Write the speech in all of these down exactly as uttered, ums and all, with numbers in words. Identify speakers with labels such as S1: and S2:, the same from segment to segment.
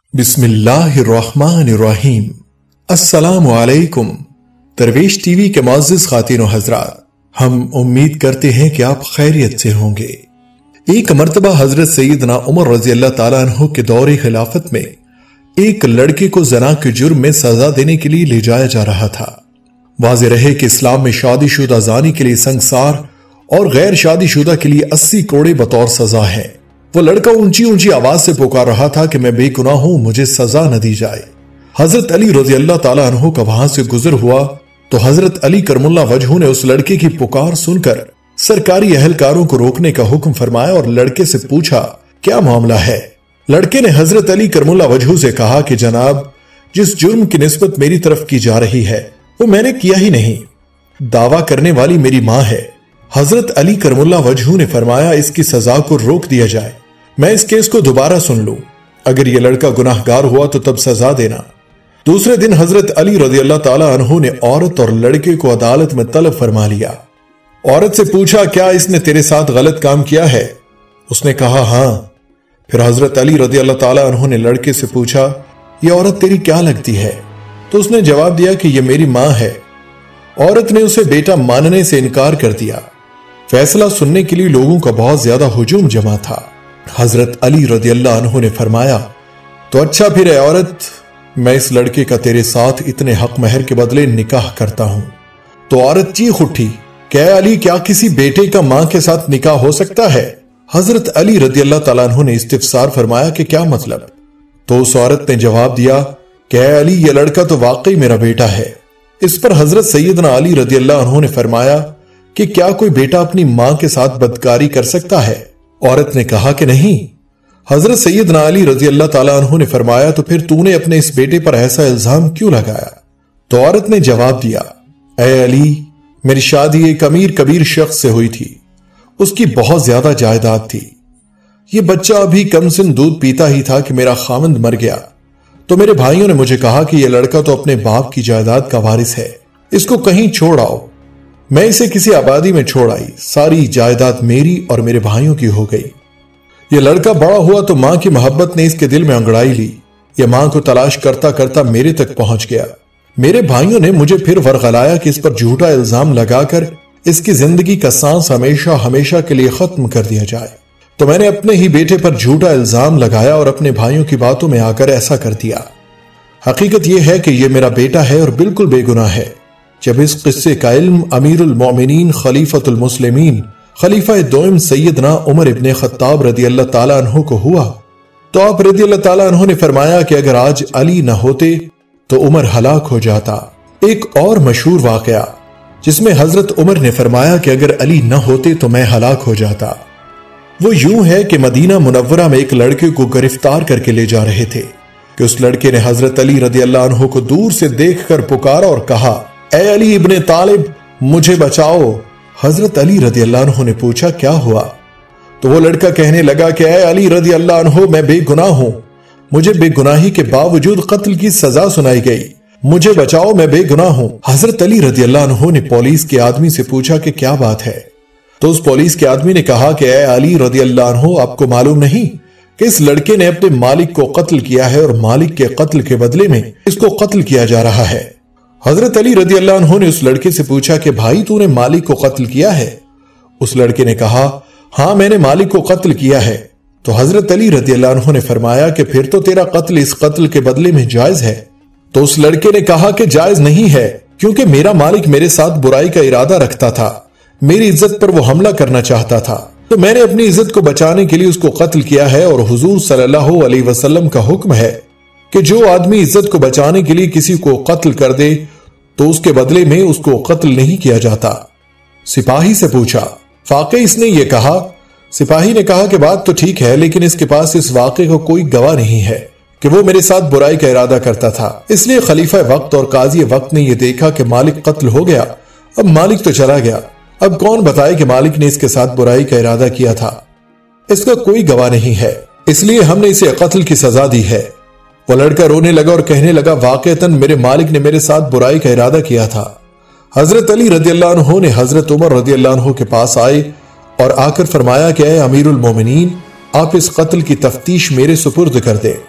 S1: بسم اللہ الرحمن الرحیم۔ السلام علیکم درویش ٹی وی کے معزز خواتین و حضرات، ہم امید کرتے ہیں کہ آپ خیریت سے ہوں گے۔ ایک مرتبہ حضرت سیدنا عمر رضی اللہ تعالیٰ عنہ کے دور خلافت میں ایک لڑکے کو زنا کے جرم میں سزا دینے کے لیے لے جایا جا رہا تھا۔ واضح رہے کہ اسلام میں شادی شدہ زانی کے لیے سنگسار اور غیر شادی شدہ کے لیے اسی کوڑے بطور سزا ہے۔ وہ لڑکا اونچی اونچی آواز سے پکار رہا تھا کہ میں بے گناہ ہوں، مجھے سزا نہ دی جائے۔ حضرت علی رضی اللہ تعالیٰ عنہ کا وہاں سے گزر ہوا تو حضرت علی کرم اللہ وجہہ نے اس لڑکے کی پکار سن کر سرکاری اہلکاروں کو روکنے کا حکم فرمایا اور لڑکے سے پوچھا کیا معاملہ ہے۔ لڑکے نے حضرت علی کرم اللہ وجہہ سے کہا کہ جناب، جس جرم کی نسبت میری طرف کی جا رہی ہے وہ میں نے کیا ہی نہیں، دعویٰ کرنے والی میری ماں ہے۔ حضرت علی کرم اللہ وجہہ نے فرمایا اس کی سزا کو روک دیا جائے، میں اس کیس کو دوبارہ سن لوں، اگر یہ لڑکا گناہگار ہوا تو تب سزا دینا۔ دوسرے دن حضرت علی رضی اللہ تعالیٰ عنہ نے عورت اور لڑکے کو عدالت میں طلب فرما لیا۔ عورت سے پوچھا کیا اس نے تیرے ساتھ غلط کام کیا ہے؟ اس نے کہا ہاں۔ پھر حضرت علی رضی اللہ تعالیٰ عنہ نے لڑکے سے پوچھا یہ عورت تیری کیا لگتی ہے؟ تو اس نے جواب دیا کہ یہ میری ماں ہے۔ عورت نے اسے بیٹا ماننے سے انکار کر دیا۔ فیصلہ سننے کے لیے لوگوں کا بہت زیادہ ہجوم جمع تھا۔ حضرت علی رضی اللہ عنہ نے فرمایا تو اچھا پھر اے عورت، میں اس لڑکے کا تیرے ساتھ اتنے حق مہر کے بدلے نکاح کرتا ہوں۔ تو عورت چیخ اٹھی کہ اے علی، کیا کسی بیٹے کا ماں کے ساتھ نکاح ہو سکتا ہے؟ حضرت علی رضی اللہ تعالیٰ عنہ نے استفسار فرمایا کہ کیا مطلب؟ تو اس عورت نے جواب دیا کہ اے علی، یہ لڑکا تو واقعی میرا بیٹا ہے۔ اس پر حضرت سیدنا علی رضی اللہ عنہ نے فرمایا کہ کیا کوئی بیٹا اپنی ماں کے ساتھ بدکاری کر سکتا ہے؟ عورت نے کہا کہ نہیں۔ حضرت سیدنا علی رضی اللہ تعالیٰ عنہ نے فرمایا تو پھر تو نے اپنے اس بیٹے پر ایسا الزام کیوں لگایا؟ تو عورت نے جواب دیا اے علی، میری شادی ایک امیر کبیر شخص سے ہوئی تھی، اس کی بہت زیادہ جائیداد تھی۔ یہ بچہ ابھی کم سن دودھ پیتا ہی تھا کہ میرا خاوند مر گیا، تو میرے بھائیوں نے مجھے کہا کہ یہ لڑکا تو اپنے باپ کی جائیداد کا وارث ہے، اس کو کہیں چھوڑ آؤ۔ میں اسے کسی آبادی میں چھوڑ آئی، ساری جائیداد میری اور میرے بھائیوں کی ہو گئی۔ یہ لڑکا بڑا ہوا تو ماں کی محبت نے اس کے دل میں انگڑائی لی، یہ ماں کو تلاش کرتا کرتا میرے تک پہنچ گیا۔ میرے بھائیوں نے مجھے پھر ورغلایا کہ اس پر جھوٹا الزام لگا کر اس کی زندگی کا سانس ہمیشہ ہمیشہ کے لیے ختم کر دیا جائے، تو میں نے اپنے ہی بیٹے پر جھوٹا الزام لگایا اور اپنے بھائیوں کی باتوں میں آ کر ایسا کر دیا۔ حقیقت یہ ہے کہ یہ میرا بیٹا ہے اور بالکل بے گناہ ہے۔ جب اس قصے کا علم امیر المومنین خلیفۃ المسلمین خلیفہ دوئم سیدنا عمر ابن خطاب رضی اللہ تعالیٰ عنہ کو ہوا تو آپ رضی اللہ تعالیٰ عنہ نے فرمایا کہ اگر آج علی نہ ہوتے تو عمر ہلاک ہو جاتا۔ ایک اور مشہور واقعہ جس میں حضرت عمر نے فرمایا کہ اگر علی نہ ہوتے تو میں ہلاک ہو جاتا، وہ یوں ہے کہ مدینہ منورہ میں ایک لڑکے کو گرفتار کر کے لے جا رہے تھے کہ اس لڑکے نے حضرت علی رضی اللہ عنہ کو دور سے دیکھ کر پکارا اور کہا اے علی ابن طالب، مجھے بچاؤ۔ حضرت علی رضی اللہ عنہ نے پوچھا کیا ہوا؟ تو وہ لڑکا کہنے لگا کہ اے علی رضی اللہ عنہ، میں بے گناہ ہوں، مجھے بے گناہی کے باوجود قتل کی سزا سنائی گئی، مجھے بچاؤ، میں بے گناہ ہوں۔ حضرت علی رضی اللہ عنہ نے پولیس کے آدمی سے پوچھا کہ کیا بات ہے؟ تو اس پولیس کے آدمی نے کہا کہ اے علی رضی اللہ عنہ، آپ کو معلوم نہیں کہ اس لڑکے نے اپنے مالک کو قتل کیا ہے اور مالک کے قتل کے بدلے میں اس کو قتل کیا جا رہا ہے۔ حضرت علی رضی اللہ عنہ نے اس لڑکے سے پوچھا کہ بھائی، تو نے مالک کو قتل کیا ہے؟ اس لڑکے نے کہا ہاں، میں نے مالک کو قتل کیا ہے۔ تو حضرت علی رضی اللہ عنہ نے فرمایا کہ پھر تو تیرا قتل اس قتل کے بدلے میں جائز ہے۔ تو اس لڑکے نے کہا کہ جائز نہیں ہے، کیونکہ میرا مالک میرے ساتھ برائی کا ارادہ رکھتا تھا، میری عزت پر وہ حملہ کرنا چاہتا تھا، تو میں نے اپنی عزت کو بچانے کے لیے اس کو قتل کیا ہے، اور حضور صلی اللہ علیہ وسلم کا حکم ہے کہ جو آدمی عزت کو بچانے کے لیے کسی کو قتل کر دے تو اس کے بدلے میں اس کو قتل نہیں کیا جاتا۔ سپاہی سے پوچھا واقعی اس نے یہ کہا؟ سپاہی نے کہا کہ بات تو ٹھیک ہے، لیکن اس کے پاس اس واقعے کو کوئی گواہ نہیں ہے کہ وہ میرے ساتھ برائی کا ارادہ کرتا تھا، اس لیے خلیفہ وقت اور قاضی وقت نے یہ دیکھا کہ مالک قتل ہو گیا، اب مالک تو چلا گیا، اب کون بتائے کہ مالک نے اس کے ساتھ برائی کا ارادہ کیا تھا؟ اس کا کوئی گواہ نہیں ہے، اس لیے ہم نے اسے قتل کی سزا دی ہے۔ وہ لڑکا رونے لگا اور کہنے لگا واقعتاً میرے مالک نے میرے ساتھ برائی کا ارادہ کیا تھا۔ حضرت علی رضی اللہ عنہ نے حضرت عمر رضی اللہ عنہ کے پاس آئے اور آ کر فرمایا کہ اے امیر المومنین، آپ اس قتل کی تفتیش میرے سپرد کر دیں۔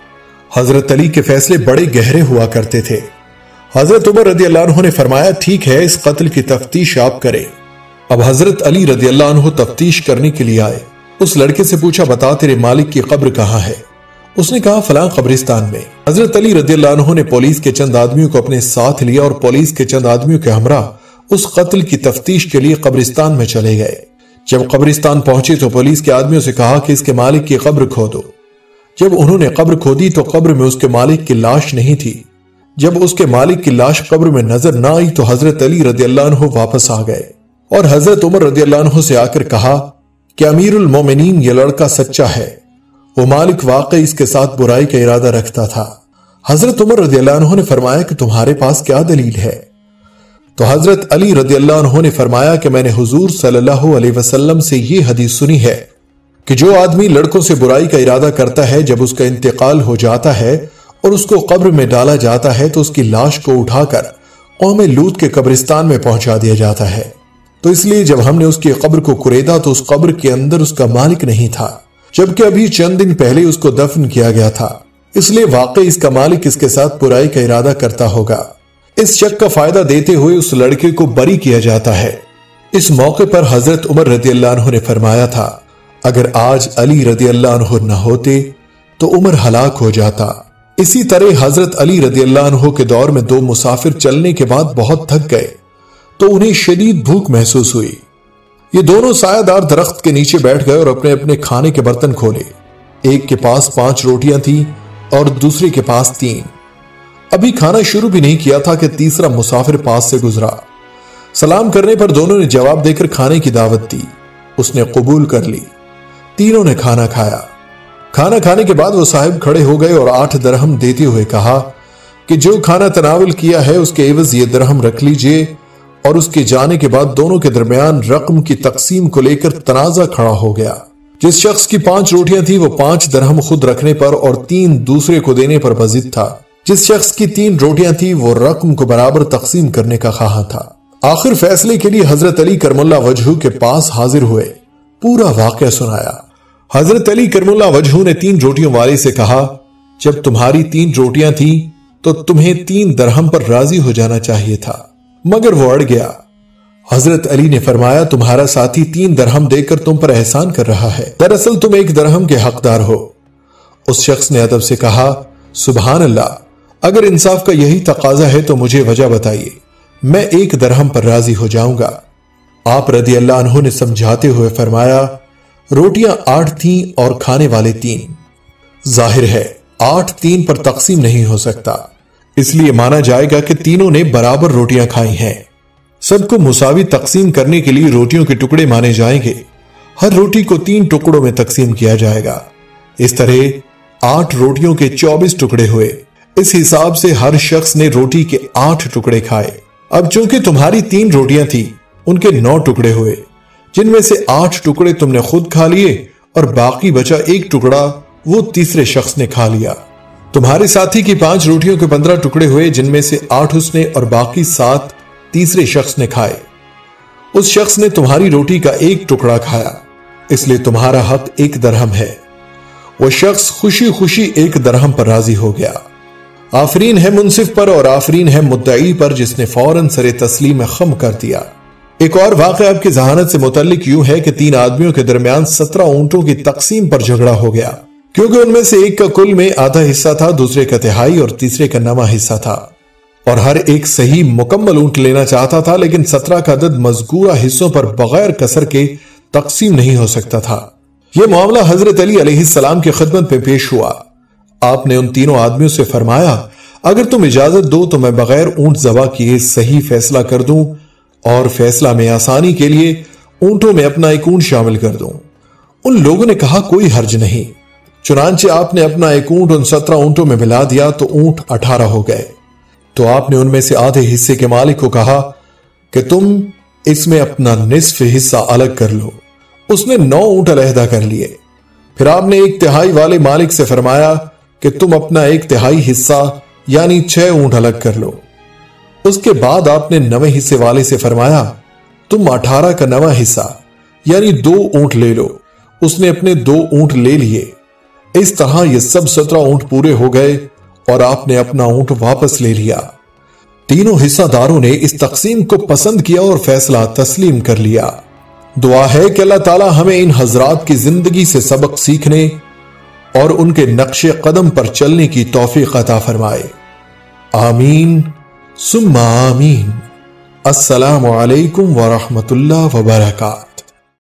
S1: حضرت علی کے فیصلے بڑے گہرے ہوا کرتے تھے۔ حضرت عمر رضی اللہ عنہ نے فرمایا ٹھیک ہے اس قتل کی تفتیش آپ کریں۔ اب حضرت علی رضی اللہ عنہ تفتیش کرنے کے لیے آئے۔ اس لڑکے سے پوچھا بتا تیرے مالک کی قبر کہاں ہے؟ اس نے کہا فلاں قبرستان میں۔ حضرت علی رضی اللہ عنہ نے پولیس کے چند آدمیوں کو اپنے ساتھ لیا اور پولیس کے چند آدمیوں کے ہمراہ اس قتل کی تفتیش کے لیے قبرستان میں چلے گئے۔ جب قبرستان پہنچے تو پولیس کے آدمیوں سے کہا کہ اس کے مالک کی قبر کھودو۔ جب انہوں نے قبر کھودی تو قبر میں اس کے مالک کی لاش نہیں تھی۔ جب اس کے مالک کی لاش قبر میں نظر نہ آئی تو حضرت علی رضی اللہ عنہ واپس آ گئے اور حضرت عمر رضی اللہ عنہ سے آ کر کہا کہ امیر المومنین یہ لڑکا سچا ہے، وہ مالک واقعی اس کے ساتھ برائی کا ارادہ رکھتا تھا۔ حضرت عمر رضی اللہ عنہ نے فرمایا کہ تمہارے پاس کیا دلیل ہے؟ تو حضرت علی رضی اللہ عنہ نے فرمایا کہ میں نے حضور صلی اللہ علیہ وسلم سے یہ حدیث سنی ہے کہ جو آدمی لڑکوں سے برائی کا ارادہ کرتا ہے جب اس کا انتقال ہو جاتا ہے اور اس کو قبر میں ڈالا جاتا ہے تو اس کی لاش کو اٹھا کر قوم لوط کے قبرستان میں پہنچا دیا جاتا ہے۔ تو اس لیے جب ہم نے اس کی قبر کو کریدا تو اس قبر کے اندر اس کا مالک نہیں تھا، جبکہ ابھی چند دن پہلے اس کو دفن کیا گیا تھا، اس لیے واقعی اس کا مالک اس کے ساتھ برائی کا ارادہ کرتا ہوگا۔ اس شک کا فائدہ دیتے ہوئے اس لڑکے کو بری کیا جاتا ہے۔ اس موقع پر حضرت عمر رضی اللہ عنہ نے فرمایا تھا اگر آج علی رضی اللہ عنہ نہ ہوتے تو عمر ہلاک ہو جاتا۔ اسی طرح حضرت علی رضی اللہ عنہ کے دور میں دو مسافر چلنے کے بعد بہت تھک گئے تو انہیں شدید بھوک محسوس ہوئی۔ یہ دونوں سایہ دار درخت کے نیچے بیٹھ گئے اور اپنے اپنے کھانے کے برتن کھولے۔ ایک کے پاس پانچ روٹیاں تھیں اور دوسرے کے پاس تین۔ ابھی کھانا شروع بھی نہیں کیا تھا کہ تیسرا مسافر پاس سے گزرا۔ سلام کرنے پر دونوں نے جواب دے کر کھانے کی دعوت دی۔ اس نے قبول کر لی۔ تینوں نے کھانا کھایا۔ کھانا کھانے کے بعد وہ صاحب کھڑے ہو گئے اور آٹھ درہم دیتے ہوئے کہا کہ جو کھانا تناول کیا ہے اس کے عوض یہ درہم رکھ لیجئے، اور اس کے جانے کے بعد دونوں کے درمیان رقم کی تقسیم کو لے کر تنازع کھڑا ہو گیا۔ جس شخص کی پانچ روٹیاں تھی وہ پانچ درہم خود رکھنے پر اور تین دوسرے کو دینے پر بضد تھا۔ جس شخص کی تین روٹیاں تھی وہ رقم کو برابر تقسیم کرنے کا خواہاں تھا۔ آخر فیصلے کے لیے حضرت علی کرم اللہ وجہہ کے پاس حاضر ہوئے، پورا واقعہ سنایا۔ حضرت علی کرم اللہ وجہہ نے تین روٹیوں والے سے کہا جب تمہاری تین روٹیاں تھیں تو تمہیں تین درہم پر راضی ہو جانا چاہیے تھا، مگر وہ اڑ گیا۔ حضرت علی نے فرمایا تمہارا ساتھی تین درہم دے کر تم پر احسان کر رہا ہے، دراصل تم ایک درہم کے حقدار ہو۔ اس شخص نے ادب سے کہا سبحان اللہ، اگر انصاف کا یہی تقاضا ہے تو مجھے وجہ بتائیے، میں ایک درہم پر راضی ہو جاؤں گا۔ آپ رضی اللہ عنہ نے سمجھاتے ہوئے فرمایا روٹیاں آٹھ تھیں اور کھانے والے تین۔ ظاہر ہے آٹھ تین پر تقسیم نہیں ہو سکتا، اس لیے مانا جائے گا کہ تینوں نے برابر روٹیاں کھائی ہیں۔ سب کو مساوی تقسیم کرنے کے لیے روٹیوں کے ٹکڑے مانے جائیں گے۔ ہر روٹی کو تین ٹکڑوں میں تقسیم کیا جائے گا۔ اس طرح آٹھ روٹیوں کے چوبیس ٹکڑے ہوئے۔ اس حساب سے ہر شخص نے روٹی کے آٹھ ٹکڑے کھائے۔ اب چونکہ تمہاری تین روٹیاں تھیں ان کے نو ٹکڑے ہوئے، جن میں سے آٹھ ٹکڑے تم نے خود کھا لیے اور باقی بچا ایک ٹکڑا وہ تیسرے شخص نے کھا لیا۔ تمہارے ساتھی کی پانچ روٹیوں کے پندرہ ٹکڑے ہوئے، جن میں سے آٹھ اس نے اور باقی سات تیسرے شخص نے کھائے۔ اس شخص نے تمہاری روٹی کا ایک ٹکڑا کھایا، اس لیے تمہارا حق ایک درہم ہے۔ وہ شخص خوشی خوشی ایک درہم پر راضی ہو گیا۔ آفرین ہے منصف پر اور آفرین ہے مدعی پر جس نے فوراً سر تسلیم خم کر دیا۔ ایک اور واقعہ آپ کی ذہانت سے متعلق یوں ہے کہ تین آدمیوں کے درمیان سترہ اونٹوں کی تقسیم پر جھگڑا ہو گیا، کیونکہ ان میں سے ایک کا کل میں آدھا حصہ تھا، دوسرے کا تہائی اور تیسرے کا نواں حصہ تھا، اور ہر ایک صحیح مکمل اونٹ لینا چاہتا تھا، لیکن سترہ کا عدد مذکورہ حصوں پر بغیر کسر کے تقسیم نہیں ہو سکتا تھا۔ یہ معاملہ حضرت علی علیہ السلام کی خدمت میں پیش ہوا۔ آپ نے ان تینوں آدمیوں سے فرمایا اگر تم اجازت دو تو میں بغیر اونٹ ذبح کیے صحیح فیصلہ کر دوں اور فیصلہ میں آسانی کے لیے اونٹوں میں اپنا ایک اونٹ شامل کر دوں۔ ان لوگوں نے کہا کوئی حرج نہیں۔ چنانچہ آپ نے اپنا ایک اونٹ ان سترہ اونٹوں میں ملا دیا تو اونٹ اٹھارہ ہو گئے۔ تو آپ نے ان میں سے آدھے حصے کے مالک کو کہا کہ تم اس میں اپنا نصف حصہ الگ کر لو۔ اس نے نو اونٹ علیحدہ کر لیے۔ پھر آپ نے ایک تہائی والے مالک سے فرمایا کہ تم اپنا ایک تہائی حصہ یعنی چھ اونٹ الگ کر لو۔ اس کے بعد آپ نے نویں حصے والے سے فرمایا تم اٹھارہ کا نواں حصہ یعنی دو اونٹ لے لو۔ اس نے اپنے دو اونٹ لے لیے۔ اس طرح یہ سب سترہ اونٹ پورے ہو گئے اور آپ نے اپنا اونٹ واپس لے لیا۔ تینوں حصہ داروں نے اس تقسیم کو پسند کیا اور فیصلہ تسلیم کر لیا۔ دعا ہے کہ اللہ تعالی ہمیں ان حضرات کی زندگی سے سبق سیکھنے اور ان کے نقش قدم پر چلنے کی توفیق عطا فرمائے۔ آمین ثم آمین۔ السلام علیکم ورحمۃ اللہ وبرکاتہ۔